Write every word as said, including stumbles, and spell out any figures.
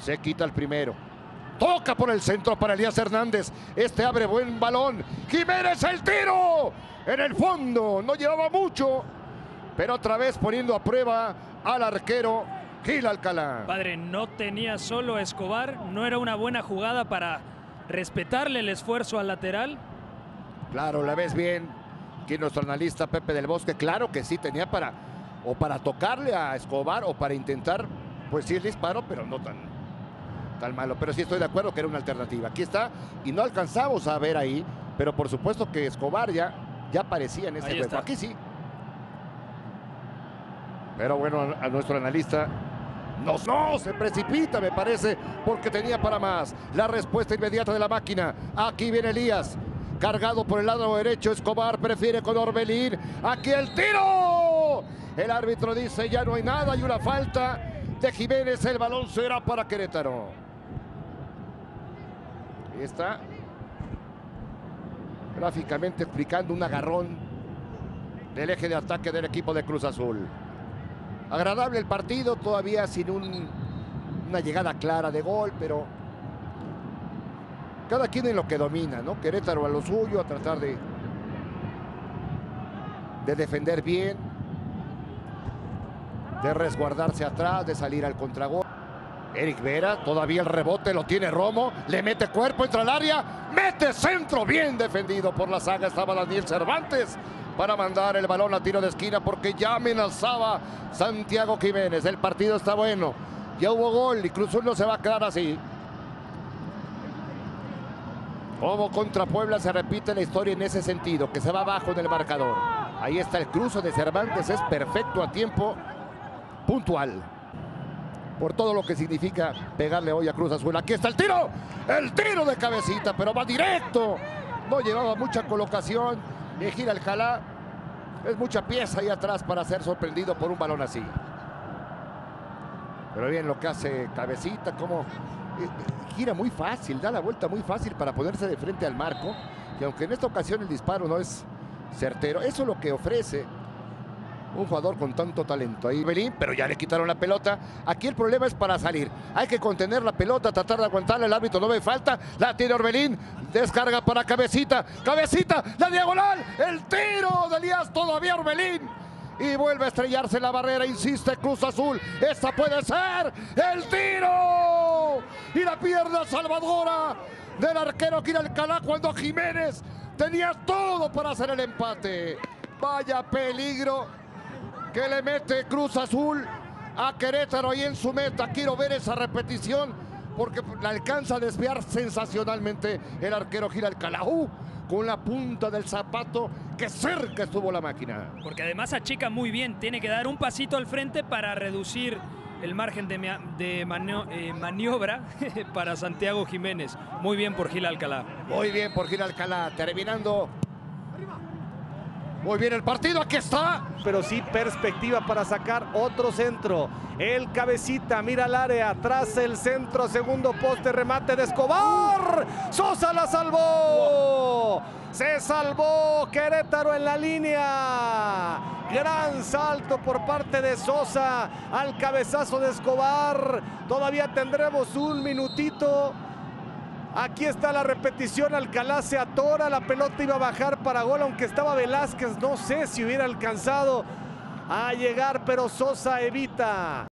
Se quita el primero. Toca por el centro para Elías Hernández. Este abre buen balón. Jiménez, el tiro. En el fondo. No llevaba mucho. Pero otra vez poniendo a prueba al arquero Gil Alcalá. Padre, no tenía solo a Escobar. No era una buena jugada para respetarle el esfuerzo al lateral. Claro, la ves bien. Aquí nuestro analista Pepe del Bosque. Claro que sí tenía para o para tocarle a Escobar o para intentar, pues sí el disparo, pero no tan, tan malo. Pero sí estoy de acuerdo que era una alternativa. Aquí está y no alcanzamos a ver ahí, pero por supuesto que Escobar ya, ya aparecía en ese Ahí juego. está. Aquí sí. Pero bueno, a nuestro analista no, no se precipita, me parece, porque tenía para más. La respuesta inmediata de la máquina. Aquí viene Elías. Cargado por el lado derecho, Escobar prefiere con Orbelín. Aquí el tiro. El árbitro dice ya no hay nada y una falta de Jiménez. El balón será para Querétaro. Ahí está. Gráficamente explicando un agarrón del eje de ataque del equipo de Cruz Azul. Agradable el partido, todavía sin un, una llegada clara de gol, pero cada quien en lo que domina, ¿no? Querétaro a lo suyo, a tratar de, de defender bien, de resguardarse atrás, de salir al contragol. Eric Vera, todavía el rebote lo tiene Romo, le mete cuerpo, entra al área, mete centro, bien defendido por la saga. Estaba Daniel Cervantes para mandar el balón a tiro de esquina porque ya amenazaba Santiago Jiménez. El partido está bueno, ya hubo gol y Cruz Azul no se va a quedar así. Como contra Puebla se repite la historia en ese sentido, que se va abajo en el marcador. Ahí está el cruce de Cervantes, es perfecto a tiempo puntual. Por todo lo que significa pegarle hoy a Cruz Azul. Aquí está el tiro, el tiro de cabecita, pero va directo. No llevaba mucha colocación. Y Gil Alcalá, es mucha pieza ahí atrás para ser sorprendido por un balón así. Pero bien lo que hace cabecita, como gira muy fácil, da la vuelta muy fácil para ponerse de frente al marco. Y aunque en esta ocasión el disparo no es certero, eso es lo que ofrece un jugador con tanto talento. Ahí Belín, pero ya le quitaron la pelota. Aquí el problema es para salir. Hay que contener la pelota, tratar de aguantarla. El árbitro no ve falta. La tiene Orbelín. Descarga para Cabecita. Cabecita, la diagonal. El tiro de Elías, todavía Orbelín. Y vuelve a estrellarse en la barrera. Insiste Cruz Azul. Esta puede ser el tiro. Y la pierna salvadora del arquero Gil Alcalá cuando Jiménez tenía todo para hacer el empate. Vaya peligro que le mete Cruz Azul a Querétaro ahí en su meta. Quiero ver esa repetición porque la alcanza a desviar sensacionalmente el arquero Gil Alcalá. Uh, con la punta del zapato, que cerca estuvo la máquina. Porque además achica muy bien, tiene que dar un pasito al frente para reducir el margen de, de manio eh, maniobra para Santiago Jiménez. Muy bien por Gil Alcalá. Muy bien por Gil Alcalá, terminando muy bien el partido, aquí está. Pero sí perspectiva para sacar otro centro. El Cabecita mira al área, atrás el centro, segundo poste, remate de Escobar. Sosa la salvó. Se salvó Querétaro en la línea. Gran salto por parte de Sosa al cabezazo de Escobar. Todavía tendremos un minutito. Aquí está la repetición, Alcalá se atora, la pelota iba a bajar para gol, aunque estaba Velázquez, no sé si hubiera alcanzado a llegar, pero Sosa evita.